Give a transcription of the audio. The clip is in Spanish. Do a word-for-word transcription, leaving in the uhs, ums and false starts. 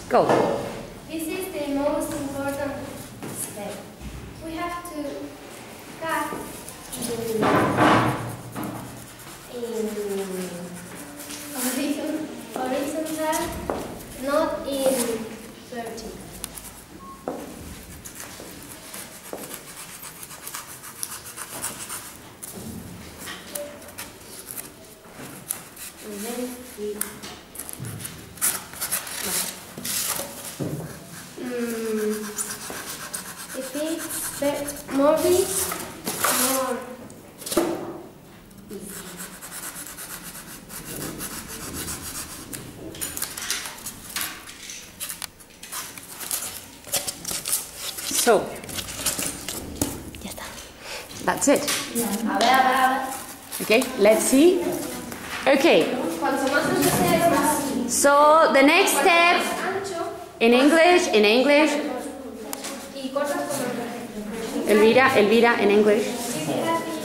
Go. This is the most important step. We have to cut in, in horizontal, not in vertical. And then we mm, if it's more big, more easy. So, ya está. That's it. A ver, a ver, a ver. Okay, let's see. Okay, Cuanto más ancho sea, más so the next step ancho. in English, in English, Y cortas como el Elvira, Elvira, in English. Sí, gracias.